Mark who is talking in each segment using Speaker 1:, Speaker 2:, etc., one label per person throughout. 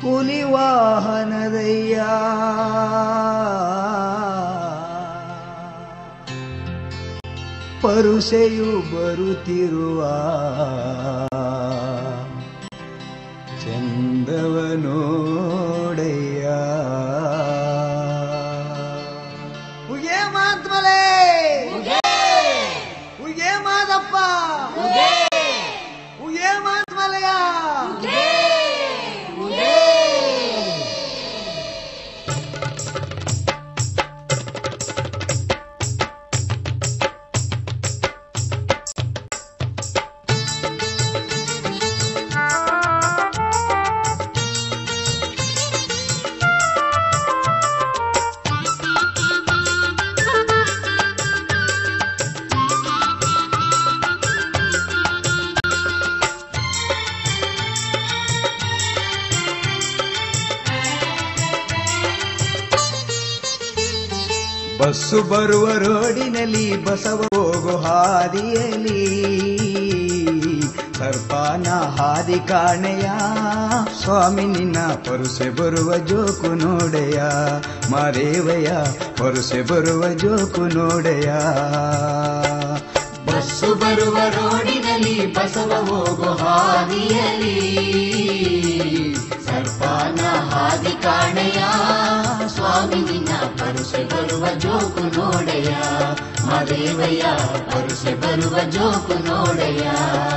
Speaker 1: ಹುಲಿ ವಾಹನದಯ್ಯ ಪರುಸೆಯು ಬರುತ್ತಿರುವ ಚಂದವನೋಡಯ್ಯ ಉಗೆ ಮಾತ್ಮಲೆ ಉಗೆ ಮಾದಪ್ಪ ಉಗೆ ಮಾತ್ಮಲೆಯ ಬಸ್ಸು ಬರುವ ರೋಡಿನಲ್ಲಿ ಬಸವ ಹೋಗೋ ಹಾದಿಯಲ್ಲಿ ಸರ್ಪಾನ ಹಾದಿ ಕಾಣೆಯ ಸ್ವಾಮಿ ನಿನ್ನ ಪರುಸೆ ಬರುವ ಜೋಕು ನೋಡೆಯ ಮಾರೇವಯ್ಯ ಪರುಸೆ ಬರುವ ಜೋಕು ನೋಡೆಯ
Speaker 2: ಬಸ್ಸು ಬರುವ ರೋಡಿನಲ್ಲಿ ಬಸವ ಹೋಗೋ ಹಾದಿಯಲ್ಲಿ ಸರ್ಪಾನ ಹಾದಿ ಕಾಣೆಯ ಸ್ವಾಮಿ ನಿನ್ನ ಪರುಸೆ ಬರುವ ಜೋಕು ನೋಡೆಯ ಮಾದೇವಯ್ಯ ಪರುಸೆ ಬರುವ ಜೋಕು ನೋಡೆಯ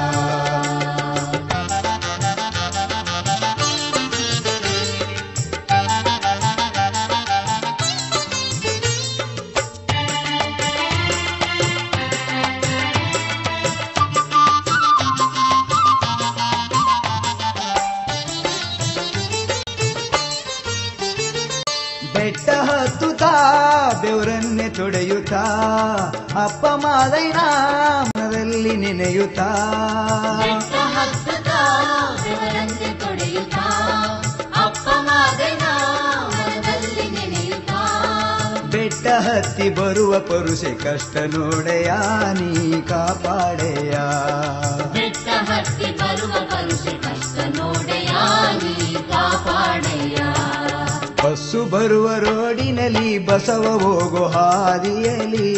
Speaker 1: ಬೆಟ್ಟ ಹತ್ತುತ್ತಾ ಬೆವರನ್ನೇ ತೊಡೆಯುತ್ತಾ ಅಪ್ಪ ಮಾದಯ್ಯನ ಮನದಲ್ಲಿ ನೆನೆಯುತ್ತಾ
Speaker 2: ಬೆಟ್ಟ ಹತ್ತುತ್ತಾ ಬೆವರನ್ನೇ ತೊಡೆಯುತ್ತಾ ಅಪ್ಪ ಮಾದಯ್ಯನ ಮನದಲ್ಲಿ ನೆನೆಯುತ್ತಾ
Speaker 1: ಬೆಟ್ಟ ಹತ್ತಿ ಬರುವ ಪರುಸೆ ಕಷ್ಟ ನೋಡೆಯ ನೀ ಕಾಪಾಡೆಯ
Speaker 2: ಬೆಟ್ಟ ಹತ್ತಿ ಬರುವ ಪರುಸೆ ಕಷ್ಟ ನೋಡೆಯ ನೀ ಕಾಪಾಡೆಯ
Speaker 1: ಬಸ್ಸು ಬರುವ ರೋಡಿನಲ್ಲಿ ಬಸವ ಹೋಗೋ ಹಾದಿಯಲ್ಲಿ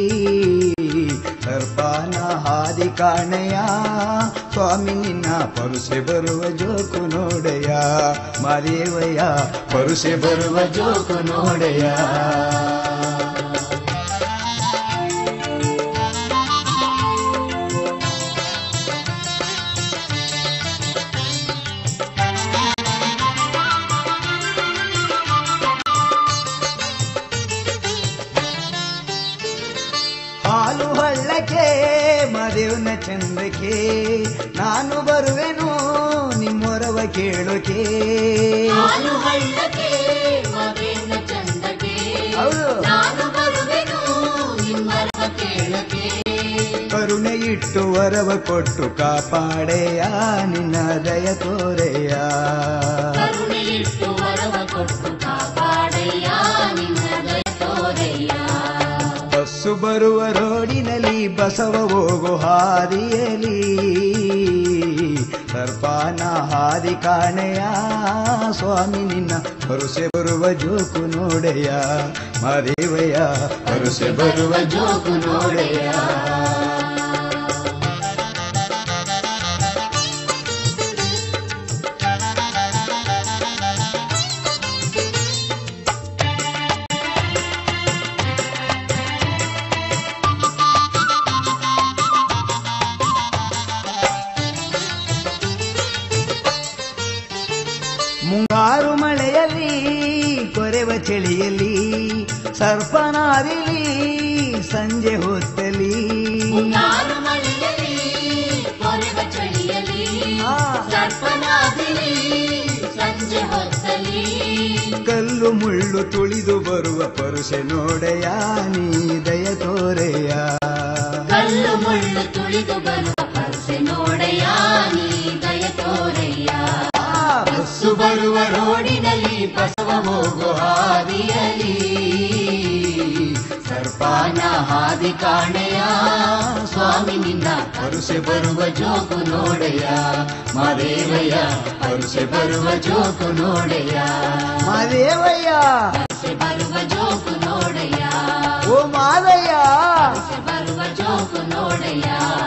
Speaker 1: ಸರ್ಪಾನ ಹಾದಿ ಕಾಣೆಯ ಸ್ವಾಮಿ ನಿನ್ನ ಪರುಸೆ ಬರುವ ಜೋಕು ನೋಡೆಯ ಮಾದೇವಯ್ಯ ಪರುಸೆ ಬರುವ ಜೋಕು ನೋಡೆಯ ಹಾಲು ಹಳ್ಳಕ್ಕೆ ಮದೇವನ ಚಂದಕ್ಕೆ ನಾನು ಬರುವೆನು ನಿಮ್ಮೊರವ ಕೇಳೋಕೆ
Speaker 2: ಹಾಲು ಹಳ್ಳಕ್ಕೆ ಮದೇವನ ಚಂದಕ್ಕೆ
Speaker 1: ಹೌದು
Speaker 2: ನಾನು ಬರುವೆನು ನಿಮ್ಮೊರವ ಕೇಳೋಕೆ
Speaker 1: ಕರುಣೆ ಇಟ್ಟು ವರವ ಕೊಟ್ಟು ಕಾಪಾಡೆಯ ನಿನ್ನ ದಯ ತೋರೆಯ
Speaker 2: ಕರುಣೆ ಇಟ್ಟು ವರವ ಕೊಟ್ಟು ಕಾಪಾಡೆಯ ನಿನ್ನ ದಯ ತೋರೆಯ
Speaker 1: ಬಸ್ಸು ಬರುವ ರೋಡಿನಲ್ಲಿ ಬಸವ ಹೋಗೋ ಹಾದಿಯಲ್ಲಿ ಸರ್ಪಾನ ಹಾದಿ ಕಾಣೆಯ ಸ್ವಾಮಿ ನಿನ್ನ ಪರುಸೆ ಬರುವ ಜೋಕು ನೋಡೆಯ ಮಾದೇವಯ್ಯ ಪರುಸೆ ಬರುವ ಜೋಕು ನೋಡೆಯ ಮುಂಗಾರು ಮಳೆಯಲ್ಲಿ ಕೊರೆವ ಚಳಿಯಲ್ಲಿ ಸರ್ಪನಾದಿಲಿ ಸಂಜೆ ಹೊತ್ತಲಿ
Speaker 2: ಮುಂಗಾರು ಮಳೆಯಲ್ಲಿ ಕೊರೆವ ಚಳಿಯಲ್ಲಿ ಸರ್ಪನಾದಿಲಿ ಸಂಜೆ ಹೊತ್ತಲಿ
Speaker 1: ಕಲ್ಲು ಮುಳ್ಳು ತುಳಿದು ಬರುವ ಪರುಸೆ ನೋಡೆಯ ನೀ ದಯ ತೋರೆಯ
Speaker 2: ಕಲ್ಲು ಮುಳ್ಳು ತುಳಿದು ಬರುವ ಪರುಸೆ ನೋಡೆಯ ನೀ ದಯ ತೋರೆಯ ಬಸ್ಸು ಬರುವ ರೋಡಿನಲ್ಲಿ ಬಸವ ಹೋಗೋ ಹಾದಿಯಲ್ಲಿ ಸರ್ಪ ಬಾನ ಹಾದಿ ಕಾಣೆಯ ಸ್ವಾಮಿ ನಿನ್ನ ಪರುಸೆ ಬರುವ ಜೋಕು ನೋಡೆಯ ಮಾದೇವಯ್ಯ ಪರುಸೆ ಬರುವ ಜೋಕು ನೋಡೆಯ
Speaker 1: ಮಾದೇವಯ್ಯ
Speaker 2: ಪರುಸೆ ಬರುವ ಜೋಕು ನೋಡೆಯ
Speaker 1: ಓ ಮಾದಯ್ಯ
Speaker 2: ಪರುಸೆ ಬರುವ ಜೋಕು ನೋಡೆಯ